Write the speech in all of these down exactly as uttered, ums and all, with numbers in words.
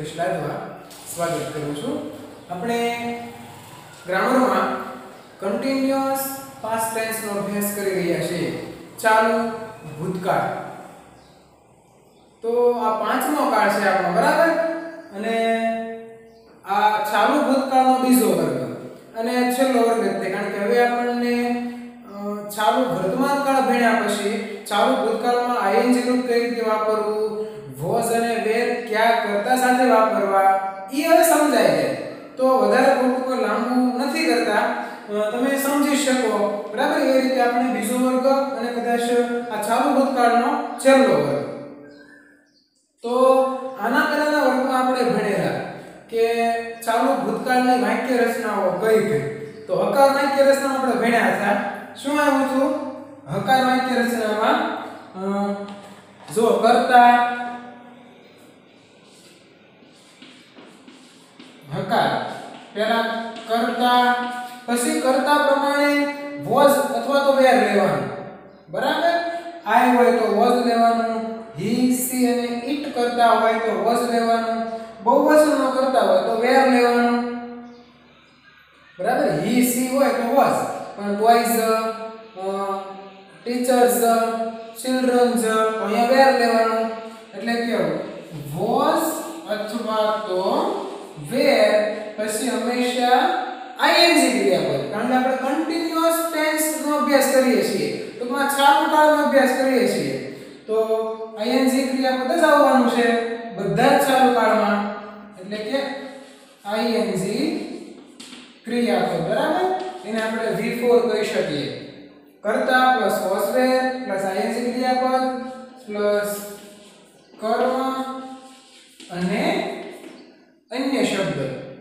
હિતેશ લાડવા સ્વાગત કરું છું। આપણે ગ્રામરમાં કન્ટિન્યુઅસ પાસ્ટ ટેન્સ નો અભ્યાસ કરી રહ્યા છીએ, ચાલુ ભૂતકાળ। તો આ પાંચમો કાળ છે આપણો, બરાબર? અને આ ચાલુ ભૂતકાળનો બીજો વર્ગ અને છેલ્લો વર્ગ છે, કારણ કે હવે આપણને ચાલુ વર્તમાન કાળ ભણ્યા પછી ચાલુ ભૂતકાળમાં આઈએનજી રૂપ કઈ રીતે વાપરવું, વોઝ અને વેર ક્યાં કરતા સાથે વાપરવા એ હવે સમજાય છે। તો વધારે ખોટું લાંબુ નથી કરતા, તમે સમજી શકો, બરાબર? એ રીતે આપણે બીજો વર્ગ અને કદાચ આ ચાલુ ભૂતકાળનો છેલ્લો વર્ગ। તો આના પહેલાના વર્ગમાં આપણે ભણેલા કે ચાલુ ભૂતકાળની વાક્ય રચનાઓ કઈ કઈ। તો હકાર વાક્ય રચના આપણે ભણ્યા હતા। શું આવ્યું હતું હકાર વાક્ય રચનામાં? જો કરતા હકાર પહેલા કરતા, પછી કરતા પ્રમાણે વોઝ અથવા તો વેર લેવાનું, બરાબર? આઈ હોય તો વોઝ લેવાનું, હી સી અને ઇટ કરતા હોય તો વોઝ લેવાનું, બહુવચનનો કરતા હોય તો વેર લેવાનું, બરાબર? હી સી હોય તો વોઝ, પણ બોયઝ, ટીચર્સ, ચિલ્ડ્રન્સ અહીંયા વેર લેવાનું। એટલે કેવું વોઝ અથવા તો વેર, પછી હંમેશા આઈએનજી ક્રિયાપદ, કારણ કે આપણે કન્ટિન્યુઅસ ટેન્સ નો અભ્યાસ કરીએ છીએ, ટૂંકમાં ચાલુ કાળનો અભ્યાસ કરીએ છીએ, તો આઈએનજી ક્રિયાપદ જ આવવાનું છે બધા જ ચાલુ કાળમાં, એટલે કે આઈએનજી ક્રિયાપદ, બરાબર? એને આપણે વી ફોર કહી શકીએ। કર્તા plus was were plus I N G ક્રિયાપદ પ્લસ કર્મ અને અન્ય શબ્દ।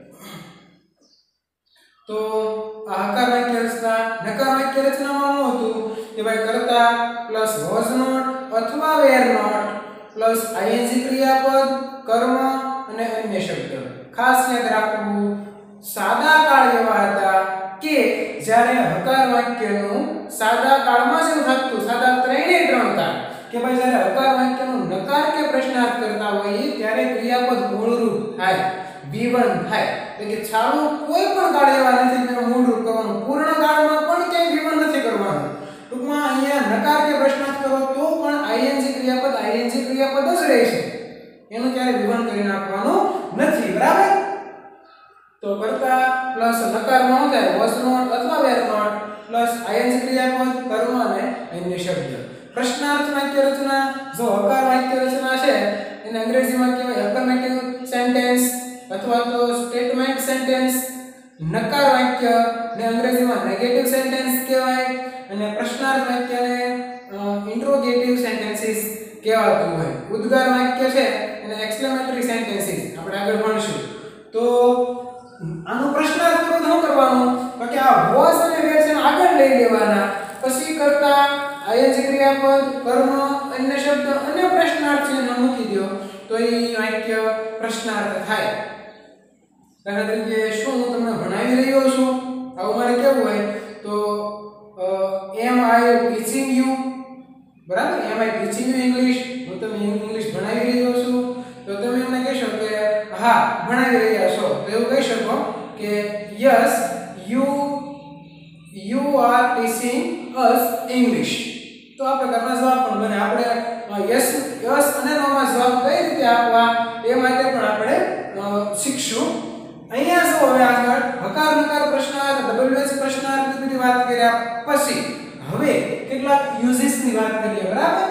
તો આ હકાર વાક્ય રચના, નકાર વાક્ય રચનામાં શું હતું કે ભાઈ કર્તા પ્લસ વોઝ નોટ અથવા વેર નોટ પ્લસ આઈએનજી ક્રિયાપદ, કર્મ અને અન્ય શબ્દ। ખાસ યાદ રાખવું, સાદા કાળ એવા હતા કે જ્યારે હકાર વાક્યનું સાદા કાળમાં જ થતું, સાદા ત્રણે ત્રણ કાળ, કે ભાઈ જ્યારે હકાર વાક્યનું નકાર કે પ્રશ્નાર્થ કરતા હોઈએ ત્યારે ક્રિયાપદ મૂળરૂપ થાય, બી વન થાય, એટલે કે ચાલુ કોઈ પણ કાળ એવા નથી કે મૂળરૂપ કરવાનું, પૂર્ણ કાળમાં પણ ક્યાંય બી વન નથી કરવાનું। ટૂંકમાં અહીંયા નકાર કે પ્રશ્નાર્થ કરો તો પણ આઈએનજી ક્રિયાપદ આઈએનજી ક્રિયાપદ જ રહેશે, એનું ક્યારે બી વન કરી નાખવાનું નથી, બરાબર? તો કર્તા પ્લસ નકારમાં શું થાય? વોઝ નોટ અથવા વેર નોટ પ્લસ આઈએનજી ક્રિયાપદ, કર્મ અને અન્ય શબ્દ। પ્રશ્નાર્થ વાક્ય રચના, જો હકાર વાક્ય રચના છે એને અંગ્રેજીમાં કહેવાય અફર્મેટિવ સેન્ટેન્સ અથવા તો સ્ટેટમેન્ટ સેન્ટેન્સ। નકાર વાક્ય ને અંગ્રેજીમાં નેગેટિવ સેન્ટેન્સ કહેવાય અને પ્રશ્નાર્થ વાક્યને ઇન્ટ્રોગેટિવ સેન્ટેન્સીસ કહેવાતું હોય। ઉદ્ગાર વાક્ય છે એને એક્સક્લેમેટરી સેન્ટેન્સીસ આપણે આગળ ભણશું। તો આનો પ્રશ્નાર્થ કરો તો શું કરવાનું? તો કે આ વોઝ અને વેર છે આગળ લઈ લેવાના, પછી કરતા આઈએનજી ક્રિયાપદ, કર્મ, અન્ય શબ્દ અને પ્રશ્નાર્થ છે મૂકી દો તો એ વાક્ય પ્રશ્નાર્થ થાય। દાખલા તરીકે શું હું તમને ભણાવી રહ્યો છું, આવું મારે કેવું હોય તો એમ આઈ ટીચિંગ યુ, બરાબર? Am I teaching you English, હું તમને ઇંગ્લિશ ભણાવી રહ્યો છું, તો તમે એમને કહેશો કે હા ભણાવી રહ્યા છો, તો એવું કહી શકો કે yes you you are teaching us English. તો આ પ્રકારના જવાબ પણ બને। આપણે યસ યસ અને નોમાં જવાબ કઈ રીતે આપવા એ માટે પણ આપણે શીખશું। અહીંયા જો હવે આગળ હકાર નકાર પ્રશ્નાર્થ, ડબલ બેઝ પ્રશ્નાર્થ ની વાત કર્યા પછી હવે કેટલાક યુઝિસ ની વાત કરીએ, બરાબર?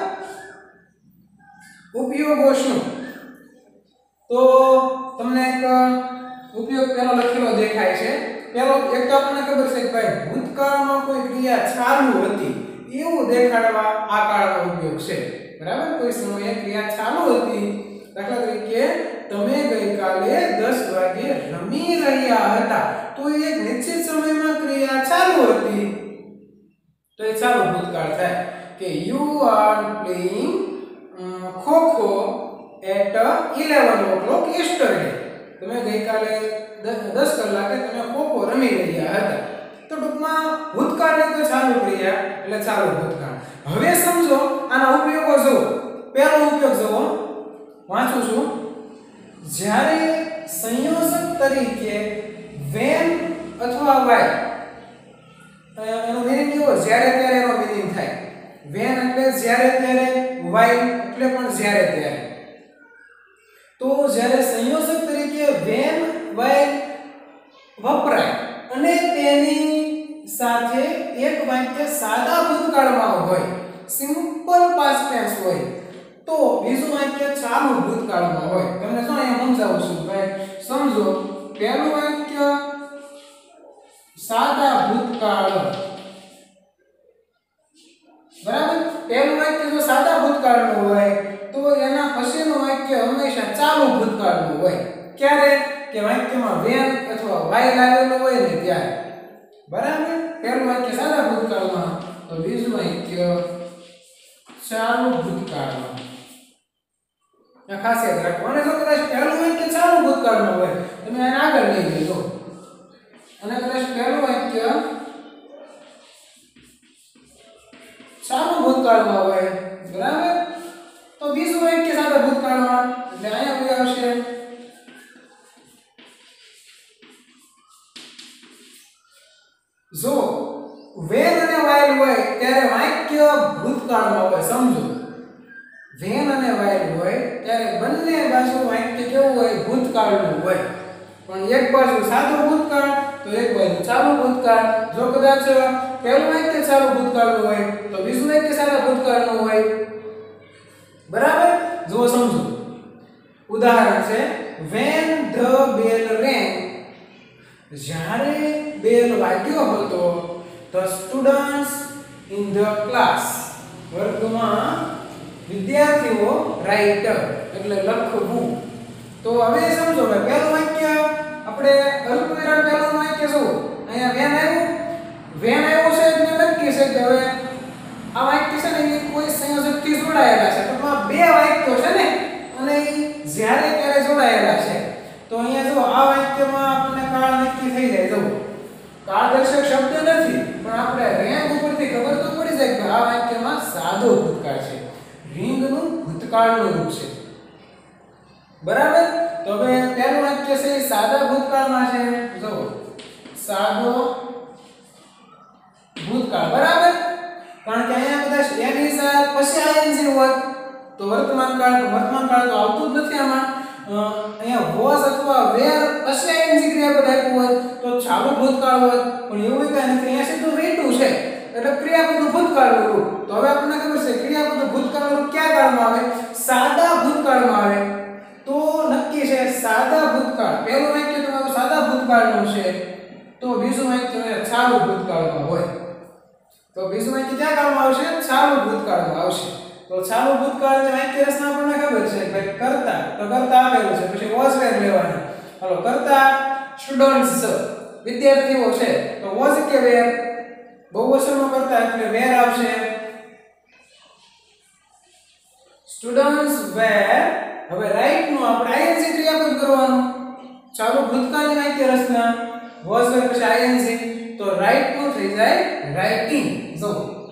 ઉપયોગો શું? તો તમને એક ઉપયોગ પેલો લખેલો દેખાય છે। પેલો એક તો આપણને ખબર છે કે ભાઈ ભૂતકાળમાં કોઈ ક્રિયા ચાલુ હતી એવું દેખાડવા આ કાળનો ઉપયોગ છે, બરાબર? કોઈ સમયે ક્રિયા ચાલુ હતી, દાખલા તરીકે તમે ગઈકાલે દસ વાગે રમી રહ્યા હતા, તો એક નિશ્ચિત સમયમાં ક્રિયા ચાલુ હતી, તો એ ચાલુ ભૂતકાળ થાય કે you are playing kho-kho at eleven o'clock yesterday। તમે ગઈકાલે દસ કલાકે તમે ખો-ખો રમી રહ્યા હતા, તો ટૂંકમાં ભૂતકાળની કોઈ ચાલુ ક્રિયા એટલે ચાલુ ભૂતકાળ। હવે સમજો આના ઉપયોગો જો, પહેલો ઉપયોગ જો વાંચું છું, જ્યારે સંયોજક તરીકે when અથવા while એનો મીનિંગ કેવો જ્યારે ત્યારે એનો મીનિંગ થાય when એટલે જ્યારે ત્યારે while એટલે પણ જ્યારે ત્યારે તો જ્યારે સંયોજક તરીકે when while વપરાય અને તેની સાથે એક વાક્ય સાદા ભૂતકાળમાં હોય સિમ્પલ પાસ્ટ ટેન્સ હોય તો બીજું વાક્ય ચાલુ ભૂતકાળમાં હોય તમને શું અહીંયા સમજાવું છું ભાઈ સમજો પહેલું વાક્ય સાદા ભૂતકાળ બરાબર પહેલું વાક્ય જો સાદા ભૂતકાળનું હોય તો એના પછીનું વાક્ય હંમેશા ચાલુ ભૂતકાળનું હોય ક્યારે કે વાક્યમાં when અથવા while આવેલું હોય ને ત્યારે બરાબર પહેલું વાક્ય સાદા ભૂતકાળમાં તો બીજું વાક્ય ચાલુ ભૂતકાળમાં આ ખાસ યાદ રાખો અને જો કદાચ પહેલું વાક્ય ચાલુ ભૂતકાળમાં હોય તમે આને આગળ લઈ જજો અને કદાચ પહેલું વાક્ય ચાલુ ભૂતકાળમાં હોય બરાબર તો બીજું વાક્ય સાદા ભૂતકાળમાં એટલે અહીંયા કોઈ આવશે જો when અને while હોય ત્યારે વાક્ય ભૂતકાળમાં હોય સમજો when અને while હોય ત્યારે બંને બાજુ વાક્ય કેવું હોય ભૂતકાળનું હોય પણ એક બાજુ સાદો ભૂતકાળ તો એક બાજુ ચાલુ ભૂતકાળ જો કદાચ પહેલું વાક્ય ચાલુ ભૂતકાળનું હોય તો બીજું વાક્ય સાદા ભૂતકાળનું હોય બરાબર જો સમજો ઉદાહરણ છે when the bell rang જ્યારે બેલ વાગ્યો હતો the students in the class વર્ગમાં વિદ્યાર્થીઓ રાઇટર એટલે લખવું તો હવે સમજો કે પહેલું વાક્ય આપણે અલ્પવિરામ પહેલું વાક્ય શું અહીંયા વેન આવ્યું વેન આવ્યું છે એટલે નક્કી છે કે હવે આ વાક્ય છે ને એ કોઈ સંયોજકથી જોડાયેલા છે ટૂંકમાં બે વાક્યો છે ને અને જ્યારે ત્યારે જોડાયેલા છે તો અહીંયા જો આ વાક્યમાં આપણને કાળ નક્કી થઈ જાય જો કાળદર્શક શબ્દ નથી પણ આપણે રેંગ ઉપરથી ખબર તો પડી જાય કે આ વાક્યમાં સાદો ભૂતકાળ છે રિંગનું ભૂતકાળનું રૂપ છે બરાબર તો હવે પહેલું વાક્ય છે સાદા ભૂતકાળમાં છે જો સાદો ભૂતકાળ બરાબર કારણ કે અહીંયા કદાચ એની સાથે પછી આઈએનજી હોત તો વર્તમાન કાળ વર્તમાન કાળ તો આવતું જ નથી આમાં અહીંયા વોઝ અથવા વેર પછી આઈએનજી ક્રિયાપદ આપ્યું હોય તો ચાલુ ભૂતકાળ હોત પણ એવું કંઈ નથી અહીંયા સીધું વેટું છે એટલે ક્રિયાપદનું ભૂતકાળનું રૂપ તો હવે આપણને ખબર છે ક્રિયાપદનું ભૂતકાળનું રૂપ કયા કાળમાં આવે સાદા ભૂતકાળમાં આવે તો નક્કી છે સાદા ભૂતકાળ પહેલું વાક્ય તમારું સાદા ભૂતકાળનું છે તો બીજું વાક્ય ચાલુ ભૂતકાળમાં હોય તો બીજું વાક્ય ક્યાં કાળમાં આવશે ચાલુ ભૂતકાળમાં આવશે તો ચાલુ ભૂતકાળની વાક્ય રચના આપણને ખબર છે ભાઈ કરતા તો કરતા આવેલું છે પછી વોઝ વેર લેવાના હાલો કરતા સ્ટુડન્ટ્સ વિદ્યાર્થીઓ છે તો વોઝ કે વેર બહુવચનમાં કરતા એટલે વેર આવશે સ્ટુડન્ટ્સ વેર હવે રાઈટ નું આપણે આઈએનજી ક્રિયાપદ કરવાનું ચાલુ ભૂતકાળની વાક્ય રચના વોઝ વેર પછી આઈએનજી તો રાઈટ નું થઈ જાય રાઇટિંગ જો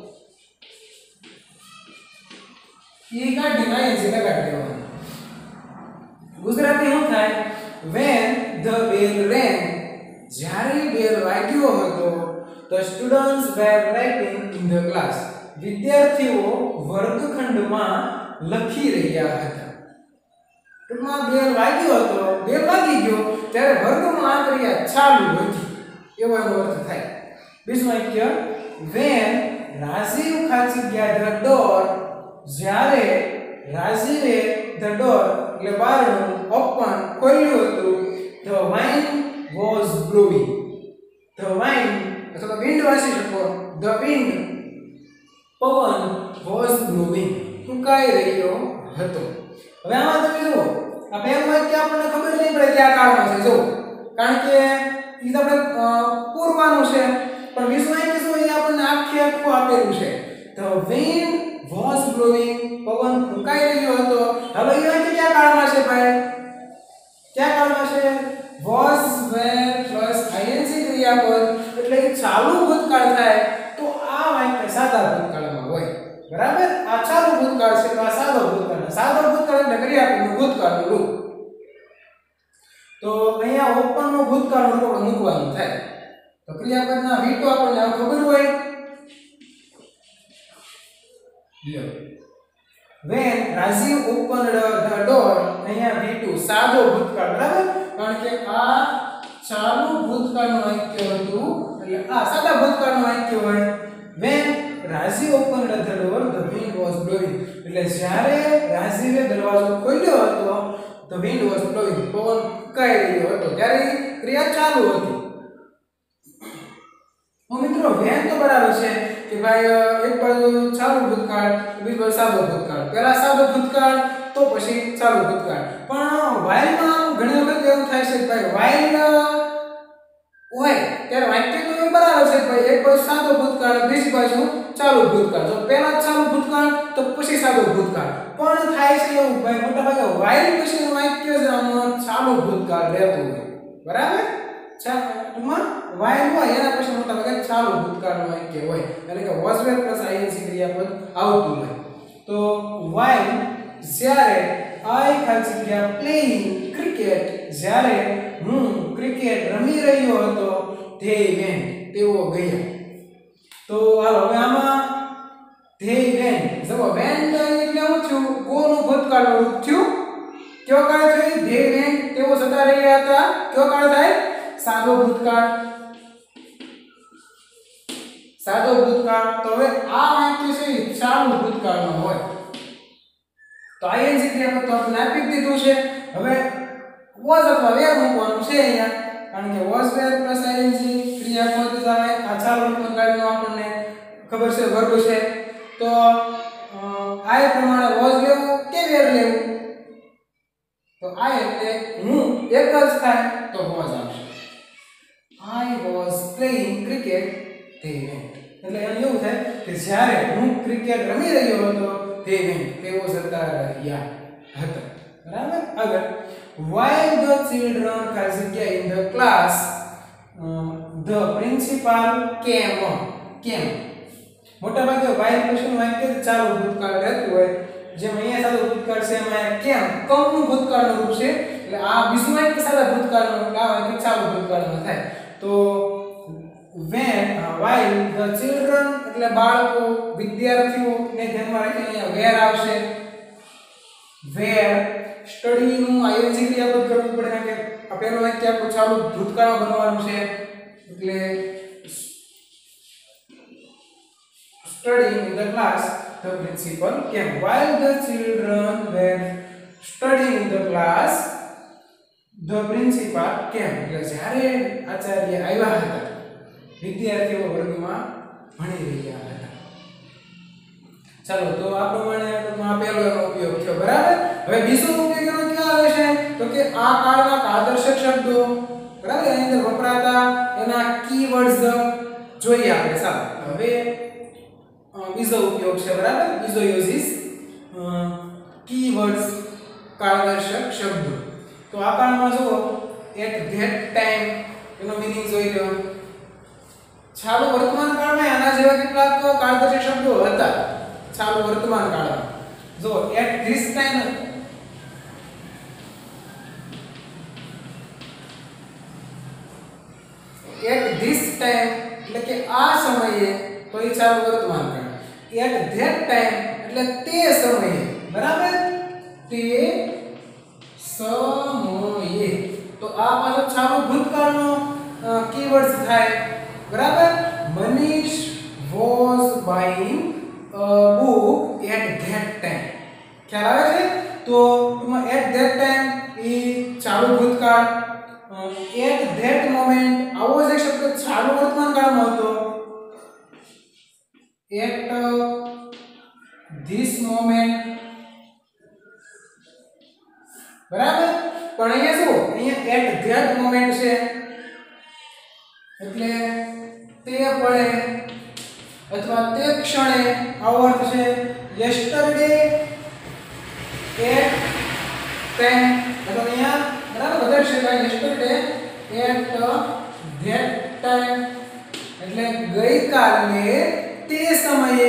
ઈ કાઢી આઈએનજી લગાડી દેવાનું ગુજરાતી શું થાય when the bell rang જ્યારે બેલ વાગ્યો હતો the students were writing in the class વિદ્યાર્થીઓ વર્ગખંડમાં લખી રહ્યા હતા ટૂંકમાં બેલ વાગ્યો હતો બેલ વાગી ગયો ત્યારે વર્ગમાં આ ક્રિયા ચાલુ હતી એવો એનો અર્થ થાય બીજું વાક્ય when રાજીવ ખાચિયા the door જ્યારે રાજીવે the door એટલે બારણું ઓપન ખોલ્યું હતું the wind was blowing the wind અથવા wind વાંચી શકો the wind પવન was blowing ફૂંકાઈ રહ્યો હતો હવે આમાં તમે જુઓ આ પહેલું વાક્ય આપણને ખબર નહીં પડે કયા કાળમાં છે જો કારણ કે ઈ તો આપણે પૂર્વનું છે પણ બીજું વાક્ય શું એ આપણને આખે આખું આપેલું છે the wind was blowing પવન ફૂંકાઈ રહ્યો હતો હવે એ વાક્ય કયા કાળમાં છે ભાઈ કયા કાળમાં છે was were plus ing ક્રિયાપદ એટલે ચાલુ ભૂતકાળ થાય તો આ વાક્ય સાદા ભૂતકાળમાં હોય બરાબર આ ચાલુ ભૂતકાળ છે તો આ સાદો ભૂતકાળ સાદો ભૂતકાળ એટલે ક્રિયાપદનું ભૂતકાળનું રૂપ તો અહીંયા ઓપન નો ભૂતકાળનું રૂપ મૂકવાનું થાય તો ક્રિયાપદના V ટુ આપણને ખબર હોય લ્યો when Rajiv opened the door અહીંયા V ટુ સાદો ભૂતકાળ બરાબર કારણ કે આ ચાલુ ભૂતકાળનું વાક્ય હતું એટલે આ સાદા ભૂતકાળનું વાક્ય હોય when Rajiv opened the door the wind was blowing એટલે જ્યારે રાજીવે દરવાજો ખોલ્યો હતો the wind was blowing પવન ફૂંકાઈ રહ્યો હતો ત્યારે ક્રિયા ચાલુ હતી તો મિત્રો when તો બરાબર છે કે ભાઈ એક બાજુ ચાલુ ભૂતકાળ બીજી બાજુ સાદો ભૂતકાળ પહેલા સાદો ભૂતકાળ તો પછી ચાલુ ભૂતકાળ પણ while માં ઘણી વખત એવું થાય છે કે ભાઈ while હોય ત્યારે વાક્ય તો એ બરાબર છે ભાઈ એક બાજુ સાદો ભૂતકાળ બીજી બાજુ ચાલુ ભૂતકાળ તો પહેલા ચાલુ ભૂતકાળ તો પછી સાદો ભૂતકાળ પણ થાય છે એવું ભાઈ મોટા ભાગે while પછી વાક્ય જ આમાં ચાલુ ભૂતકાળ રહેતું હોય બરાબર માં while હોય એના પછી મોટા ભાગે ચાલુ ભૂતકાળનું વાક્ય હોય એટલે કે was were plus ing ક્રિયાપદ આવતું હોય તો while જ્યારે I ખાલી જગ્યા playing cricket જ્યારે હું ક્રિકેટ રમી રહ્યો હતો they went તેઓ ગયા તો હાલો હવે આમાં they went જો went એટલે શું થયું go નું ભૂતકાળનું રૂપ થયું કયો કાળ થયો they went તેઓ જતા રહ્યા હતા કયો કાળ થાય સાદો ભૂતકાળ સાદો ભૂતકાળ તો હવે આ વાક્ય છે ચાલુ ભૂતકાળનો હોય તો ing ક્રિયાપદ તો આપણે આપી દીધું છે હવે was અથવા were મૂકવાનું છે અહીંયા કારણ કે was were plus ing ક્રિયાપદ જ આવે આ ચાલુ ભૂતકાળનો આપણને ખબર છે વર્ગ છે તો આ પ્રમાણે was લેવું કે were લેવું તો આ એટલે હું એક જ થાય તો was આવશે I was playing cricket they went એટલે એમ એવું થાય કે જ્યારે હું ક્રિકેટ રમી રહ્યો હતો they went તેઓ જતા રહ્યા હતા બરાબર આગળ while the children ખાલી in the class uh, the principal came came મોટા ભાગે while પછી વાક્ય ચાલુ ભૂતકાળ રહેતું હોય જેમ અહીંયા સાદો ભૂતકાળ છે એમાં કેમ કમનું ભૂતકાળનું રૂપ છે એટલે આ બીજું વાક્ય સાદા ભૂતકાળનું આ વાક્ય ચાલુ ભૂતકાળનું થાય તો when uh, while the children એટલે બાળકો વિદ્યાર્થીઓ ને ધ્યાનમાં રાખીને અહીંયા where આવશે where study નું ing ક્રિયાપદ કરવું પડે કારણ કે આ પહેલું વાક્ય આપણું ચાલુ ભૂતકાળ બનવાનું છે એટલે studying in the class the principal came while the children were studying in the class the principal came એટલે જ્યારે આચાર્ય આવ્યા હતા વિદ્યાર્થીઓ વર્ગમાં ભણી રહ્યા હતા ચાલો તો આ પ્રમાણે આ પહેલો એનો ઉપયોગ થયો બરાબર હવે બીજો ઉપયોગ એનો ક્યાં આવે છે તો કે આ કાળના આદર્શક શબ્દો બરાબર એની અંદર વપરાતા એના કીવર્ડ્સ જોઈએ આપણે ચાલો હવે બીજો ઉપયોગ છે બરાબર બીજો યુઝિસ કીવર્ડ્સ કાળદર્શક શબ્દો તો આ કાળમાં જુઓ એટ ધેટ ટાઈમ એનો મીનિંગ જોઈ લો ચાલુ વર્તમાન કાળમાં આના જેવા કેટલાક કાળદર્શક શબ્દો હતા ચાલુ વર્તમાન કાળમાં જો at this time at this time એટલે કે આ સમયે તો એ ચાલુ વર્તમાન કાળ એટ ધેટ ટાઈમ એટલે તે સમયે બરાબર તે સમયે તો આ પાછો ચાલુ ભૂતકાળનો કીવર્ડ્સ થાય બરાબર Manish was buying a book at that time ખ્યાલ આવે છે તો એમાં એટ ધેટ ટાઈમ એ ચાલુ ભૂતકાળ એટ ધેટ મોમેન્ટ આવો જ એક શબ્દ ચાલુ વર્તમાન કાળમાં હતો એટ ધીસ મોમેન્ટ બરાબર પણ અહીંયા શું અહીંયા એટ ધેટ મોમેન્ટ છે એટલે તે પળે અથવા તે ક્ષણે આવો અર્થ છે યસ્ટરડે એટ ટાઈમ એટલે અહીંયા બરાબર વધારે શકાય યસ્ટરડે એટ ધેટ ટાઈમ એટલે ગઈકાલે તે સમયે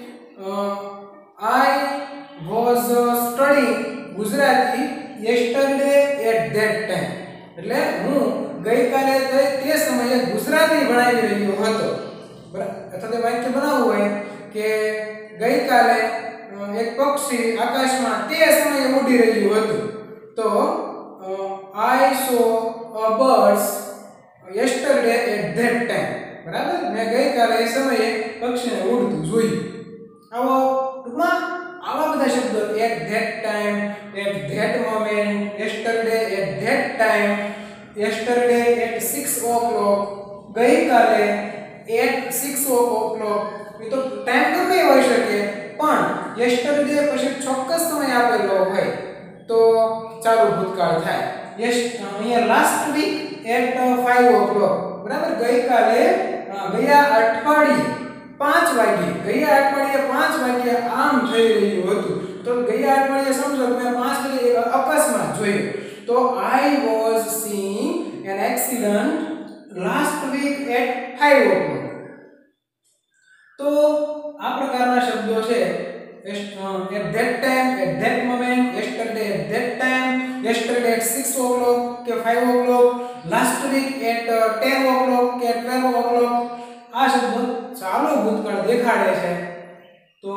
I was studying Gujarati yesterday at that time એટલે હું ગઈકાલે તે સમયે ગુજરાતી ભણાવી રહ્યો હતો બરાબર અથવા તો વાક્ય બનાવવું હોય કે ગઈકાલે એક પક્ષી આકાશમાં તે સમયે ઉડી રહ્યું હતું તો I saw a birds yesterday at that time બરાબર મેં ગઈકાલે એ સમયે પક્ષીને ઉડતું જોયું આવો ટૂંકમાં આવા બધા શબ્દો at that time at that moment yesterday at that time yesterday at six o'clock ગઈકાલે at six o'clock એ તો ટાઈમ ગમે હોઈ શકે પણ yesterday પછી ચોક્કસ સમય આપેલો હોય તો ચાલુ ભૂતકાળ થાય યસ અહીંયા last week at five o'clock બરાબર ગઈકાલે ગયા અઠવાડિયે પાંચ વાગ્યે ગયા અઠવાડિયે પાંચ વાગ્યે આમ થઈ રહ્યું હતું તો ગયા અઠવાડિયે સમજો કે મેં પાંચ વાગ્યે એક અકસ્માત જોયો તો I was seeing an accident last week at five o'clock તો આ પ્રકારના શબ્દો છે at that time at that moment yesterday at that time yesterday at six o'clock કે five o'clock last week at ten o'clock કે twelve o'clock આ શબ્દો ચાલુ ભૂતકાળ દેખાડે છે તો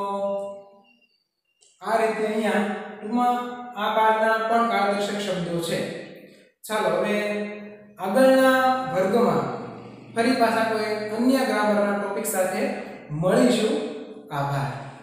આ રીતે અહીંયા ટૂંકમાં આ કાળના પણ કાળદર્શક શબ્દો છે ચાલો હવે આગળના વર્ગમાં ફરી પાછા કોઈ અન્ય ગ્રામરના ટોપિક સાથે મળીશું આભાર